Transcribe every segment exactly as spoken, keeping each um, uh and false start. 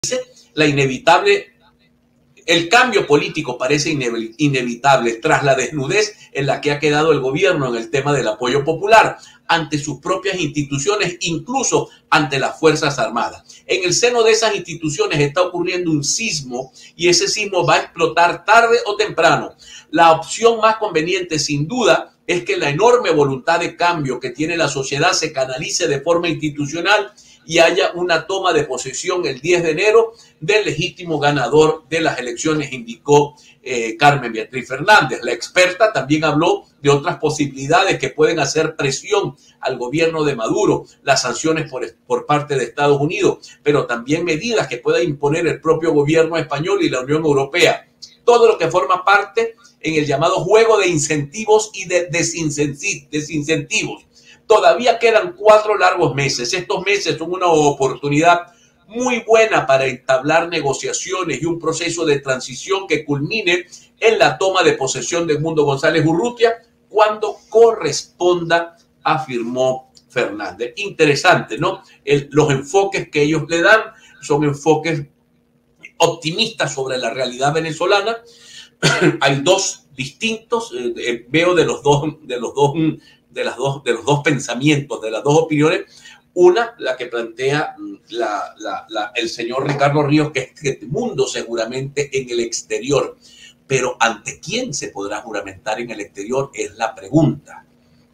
la inevitable, el cambio político parece inevitable tras la desnudez en la que ha quedado el gobierno en el tema del apoyo popular ante sus propias instituciones, incluso ante las Fuerzas Armadas. En el seno de esas instituciones está ocurriendo un sismo y ese sismo va a explotar tarde o temprano. La opción más conveniente, sin duda, es que la enorme voluntad de cambio que tiene la sociedad se canalice de forma institucional y haya una toma de posesión el diez de enero del legítimo ganador de las elecciones, indicó eh, Carmen Beatriz Fernández. La experta también habló de otras posibilidades que pueden hacer presión al gobierno de Maduro, las sanciones por, por parte de Estados Unidos, pero también medidas que pueda imponer el propio gobierno español y la Unión Europea. Todo lo que forma parte en el llamado juego de incentivos y de desincentivos. Todavía quedan cuatro largos meses. Estos meses son una oportunidad muy buena para entablar negociaciones y un proceso de transición que culmine en la toma de posesión de Edmundo González Urrutia cuando corresponda, afirmó Fernández. Interesante, ¿no? El, los enfoques que ellos le dan son enfoques optimistas sobre la realidad venezolana. Hay dos distintos, eh, veo de los dos, de los dos de las dos, de los dos pensamientos, de las dos opiniones. Una, la que plantea la, la, la, el señor Ricardo Ríos, que es que Edmundo seguramente en el exterior. Pero ¿ante quién se podrá juramentar en el exterior? Es la pregunta.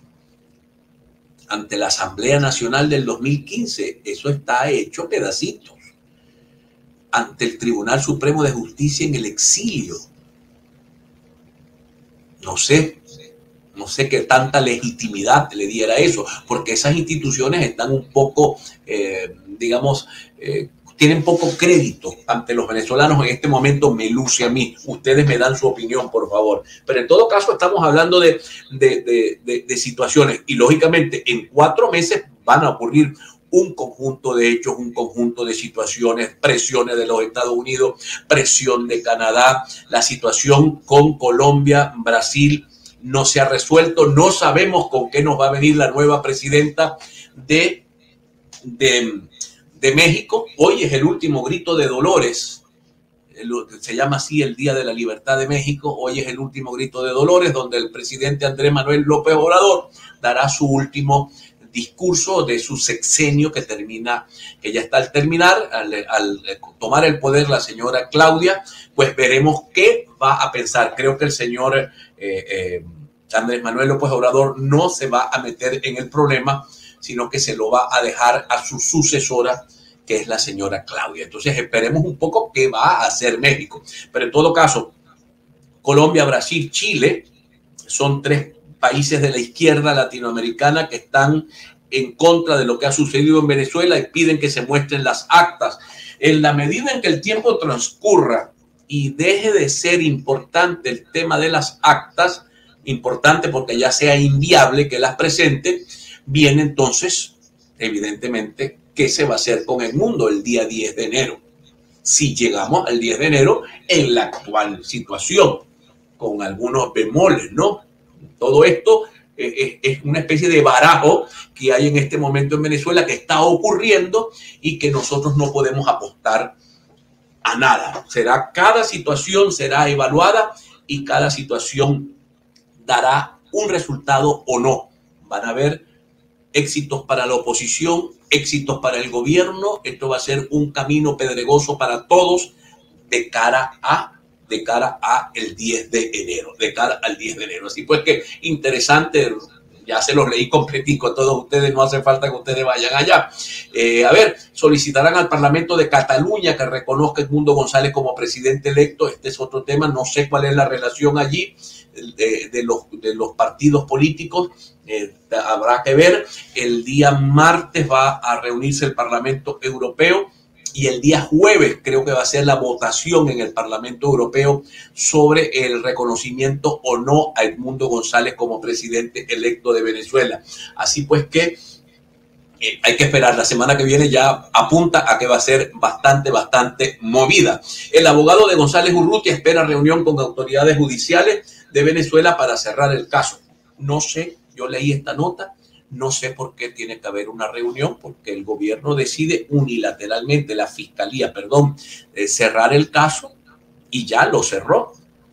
Ante la Asamblea Nacional del dos mil quince, eso está hecho pedacitos. Ante el Tribunal Supremo de Justicia en el exilio. No sé. No sé qué tanta legitimidad le diera eso, porque esas instituciones están un poco, eh, digamos, eh, tienen poco crédito ante los venezolanos en este momento, me luce a mí. Ustedes me dan su opinión, por favor. Pero en todo caso estamos hablando de, de, de, de, de situaciones y lógicamente en cuatro meses van a ocurrir un conjunto de hechos, un conjunto de situaciones, presiones de los Estados Unidos, presión de Canadá, la situación con Colombia, Brasil, no se ha resuelto, no sabemos con qué nos va a venir la nueva presidenta de, de, de México. Hoy es el último grito de Dolores, el, se llama así el Día de la Libertad de México. Hoy es el último grito de Dolores, donde el presidente Andrés Manuel López Obrador dará su último discurso de su sexenio que termina, que ya está al terminar, al, al tomar el poder la señora Claudia. Pues veremos qué va a pensar. Creo que el señor eh, eh, Andrés Manuel López Obrador no se va a meter en el problema, sino que se lo va a dejar a su sucesora, que es la señora Claudia. Entonces esperemos un poco qué va a hacer México. Pero en todo caso, Colombia, Brasil, Chile son tres países de la izquierda latinoamericana que están en contra de lo que ha sucedido en Venezuela y piden que se muestren las actas. En la medida en que el tiempo transcurra y deje de ser importante el tema de las actas, importante porque ya sea inviable que las presente, viene entonces, evidentemente, qué se va a hacer con Edmundo el día diez de enero. Si llegamos al diez de enero en la actual situación, con algunos bemoles, ¿no? Todo esto es, es una especie de barajo que hay en este momento en Venezuela que está ocurriendo y que nosotros no podemos apostar a nada. Será, cada situación será evaluada y cada situación dará un resultado o no. Van a haber éxitos para la oposición, éxitos para el gobierno. Esto va a ser un camino pedregoso para todos de cara a de cara a el diez de enero, de cara al diez de enero. Así pues que interesante, ya se los leí completico a todos ustedes, no hace falta que ustedes vayan allá. Eh, a ver, solicitarán al Parlamento de Cataluña que reconozca a Edmundo González como presidente electo. Este es otro tema, no sé cuál es la relación allí de, de, los, de los partidos políticos. Eh, habrá que ver. El día martes va a reunirse el Parlamento Europeo y el día jueves creo que va a ser la votación en el Parlamento Europeo sobre el reconocimiento o no a Edmundo González como presidente electo de Venezuela. Así pues que eh, hay que esperar. La semana que viene ya apunta a que va a ser bastante, bastante movida. El abogado de González Urrutia espera reunión con autoridades judiciales de Venezuela para cerrar el caso. No sé, yo leí esta nota, No sé por qué tiene que haber una reunión, porque el gobierno decide unilateralmente, la fiscalía, perdón, eh, cerrar el caso y ya lo cerró.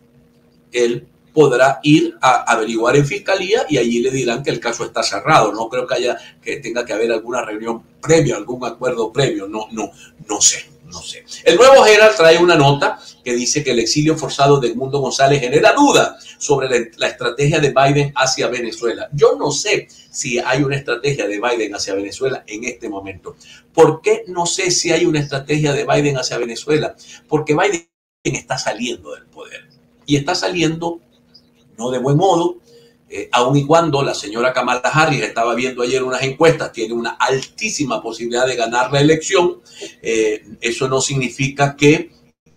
Él podrá ir a averiguar en fiscalía y allí le dirán que el caso está cerrado. No creo que haya, que tenga que haber alguna reunión previa, algún acuerdo previo. No, no, no sé, no sé. El Nuevo Herald trae una nota que dice que el exilio forzado de Edmundo González genera duda sobre la, la estrategia de Biden hacia Venezuela. Yo no sé si hay una estrategia de Biden hacia Venezuela en este momento. ¿Por qué no sé si hay una estrategia de Biden hacia Venezuela? Porque Biden está saliendo del poder y está saliendo no de buen modo, eh, aun y cuando la señora Kamala Harris, estaba viendo ayer unas encuestas, tiene una altísima posibilidad de ganar la elección. Eh, eso no significa que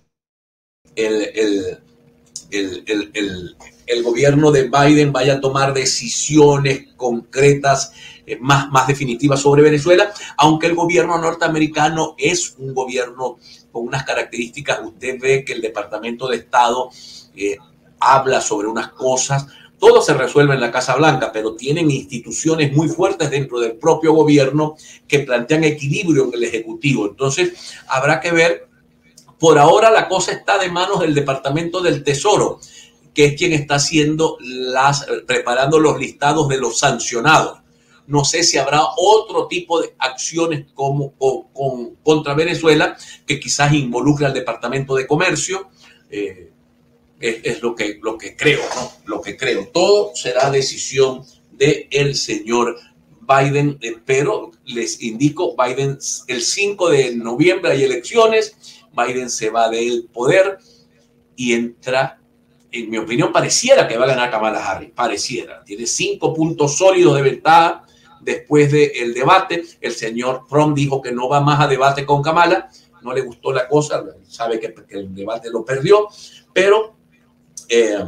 el, el, el, el, el, el gobierno de Biden vaya a tomar decisiones concretas eh, más, más definitivas sobre Venezuela, aunque el gobierno norteamericano es un gobierno con unas características. Usted ve que el Departamento de Estado eh, habla sobre unas cosas, todo se resuelve en la Casa Blanca, pero tienen instituciones muy fuertes dentro del propio gobierno que plantean equilibrio en el Ejecutivo. Entonces, habrá que ver. Por ahora la cosa está de manos del Departamento del Tesoro, que es quien está haciendo las, preparando los listados de los sancionados. No sé si habrá otro tipo de acciones como o, con, contra Venezuela que quizás involucre al Departamento de Comercio. Eh, Es, es lo que, lo que creo, ¿no? Lo que creo. Todo será decisión del señor Biden, eh, pero les indico, Biden, el cinco de noviembre hay elecciones, Biden se va del poder y entra, en mi opinión, pareciera que va a ganar Kamala Harris, pareciera. Tiene cinco puntos sólidos de ventaja después del debate. El señor Trump dijo que no va más a debate con Kamala, no le gustó la cosa, sabe que, que el debate lo perdió, pero Eh,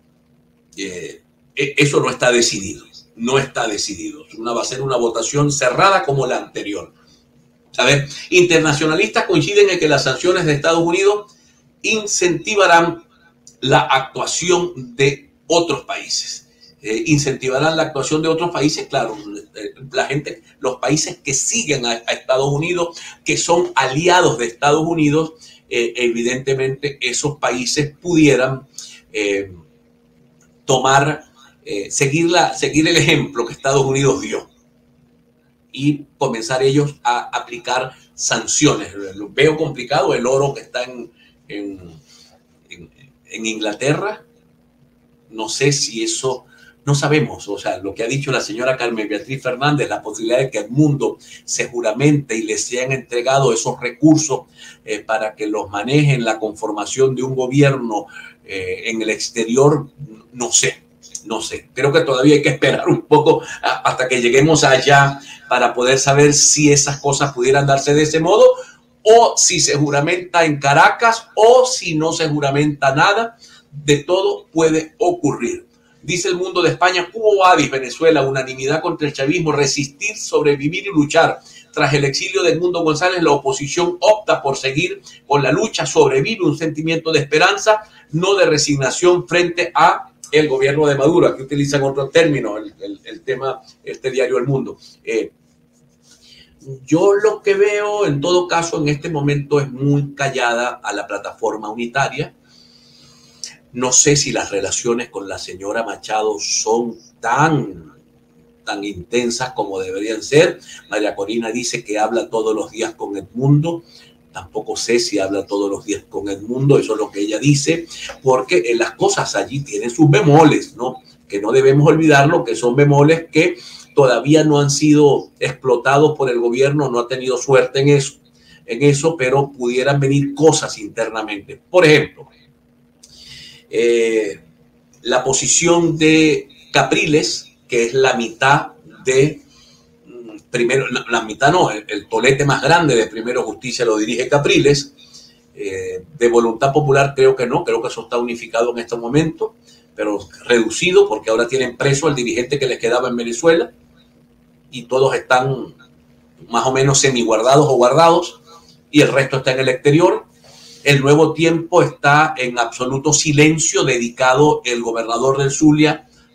eh, eso no está decidido, no está decidido. Una, va a ser una votación cerrada como la anterior. A ver, internacionalistas coinciden en que las sanciones de Estados Unidos incentivarán la actuación de otros países. Eh, incentivarán la actuación de otros países, claro, la gente, los países que siguen a, a Estados Unidos, que son aliados de Estados Unidos, eh, evidentemente esos países pudieran Eh, tomar, eh, seguir, la, seguir el ejemplo que Estados Unidos dio y comenzar ellos a aplicar sanciones. Lo veo complicado, el oro que está en, en, en, en Inglaterra, no sé si eso, no sabemos, o sea, lo que ha dicho la señora Carmen Beatriz Fernández, la posibilidad de que Edmundo se juramente y les sean entregados esos recursos eh, para que los manejen la conformación de un gobierno Eh, en el exterior, no sé, no sé. Creo que todavía hay que esperar un poco a, hasta que lleguemos allá para poder saber si esas cosas pudieran darse de ese modo o si se juramenta en Caracas o si no se juramenta nada. De todo puede ocurrir. Dice El Mundo de España, Cuba Vadis, Venezuela, unanimidad contra el chavismo, resistir, sobrevivir y luchar. Tras el exilio de Edmundo González, la oposición opta por seguir con la lucha, sobrevive un sentimiento de esperanza, no de resignación frente a el gobierno de Maduro. Aquí utilizan otro término, el, el, el tema, este diario El Mundo. Eh, yo lo que veo en todo caso en este momento es muy callada a la plataforma unitaria. No sé si las relaciones con la señora Machado son tan, tan intensas como deberían ser. María Corina dice que habla todos los días con Edmundo. Tampoco sé si habla todos los días con Edmundo, eso es lo que ella dice, porque las cosas allí tienen sus bemoles, ¿no? Que no debemos olvidarlo, que son bemoles que todavía no han sido explotados por el gobierno, no ha tenido suerte en eso, en eso, pero pudieran venir cosas internamente. Por ejemplo, eh, la posición de Capriles, que es la mitad de Primero, la, la mitad no, el, el tolete más grande de Primero Justicia lo dirige Capriles. Eh, de Voluntad Popular creo que no, creo que eso está unificado en este momento, pero reducido porque ahora tienen preso al dirigente que les quedaba en Venezuela y todos están más o menos semiguardados o guardados y el resto está en el exterior. El Nuevo Tiempo está en absoluto silencio, dedicado el gobernador del Zulia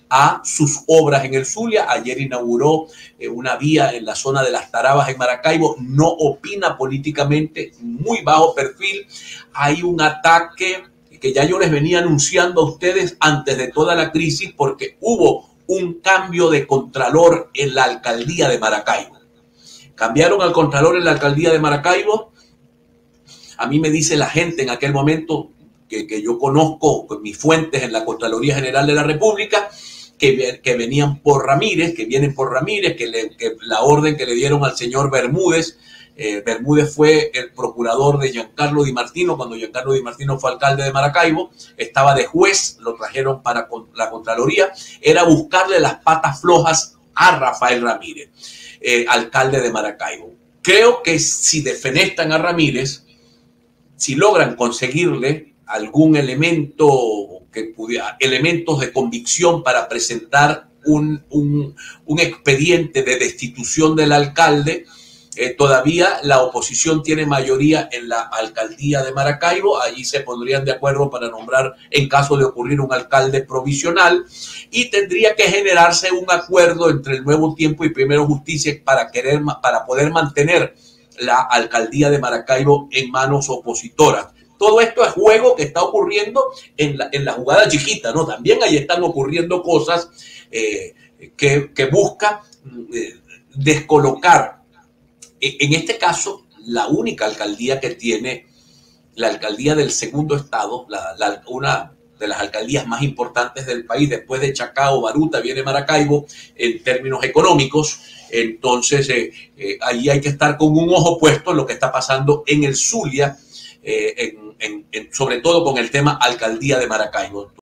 a sus obras en el Zulia. Ayer inauguró eh, una vía en la zona de Las Tarabas en Maracaibo. No opina políticamente, muy bajo perfil. Hay un ataque que ya yo les venía anunciando a ustedes antes de toda la crisis, porque hubo un cambio de contralor en la alcaldía de Maracaibo. Cambiaron al contralor en la alcaldía de Maracaibo. A mí me dice la gente en aquel momento que, que yo conozco con mis fuentes en la Contraloría General de la República, que, que venían por Ramírez, que vienen por Ramírez, que, le, que la orden que le dieron al señor Bermúdez. Eh, Bermúdez fue el procurador de Giancarlo Di Martino cuando Giancarlo Di Martino fue alcalde de Maracaibo, estaba de juez, lo trajeron para la Contraloría, era buscarle las patas flojas a Rafael Ramírez, eh, alcalde de Maracaibo. Creo que si defenestran a Ramírez, si logran conseguirle algún elemento, que pudiera, elementos de convicción para presentar un, un, un expediente de destitución del alcalde, Eh, todavía la oposición tiene mayoría en la alcaldía de Maracaibo. Allí se pondrían de acuerdo para nombrar, en caso de ocurrir, un alcalde provisional, y tendría que generarse un acuerdo entre el Nuevo Tiempo y Primero Justicia para, querer, para poder mantener la alcaldía de Maracaibo en manos opositoras. Todo esto es juego que está ocurriendo en la, en la jugada chiquita, ¿no? También ahí están ocurriendo cosas eh, que, que buscan eh, descolocar. En este caso, la única alcaldía que tiene, la alcaldía del segundo estado, la, la, una de las alcaldías más importantes del país, después de Chacao, Baruta, viene Maracaibo, en términos económicos. Entonces, eh, eh, ahí hay que estar con un ojo puesto en lo que está pasando en el Zulia, eh, en, en, en, sobre todo con el tema alcaldía de Maracaibo.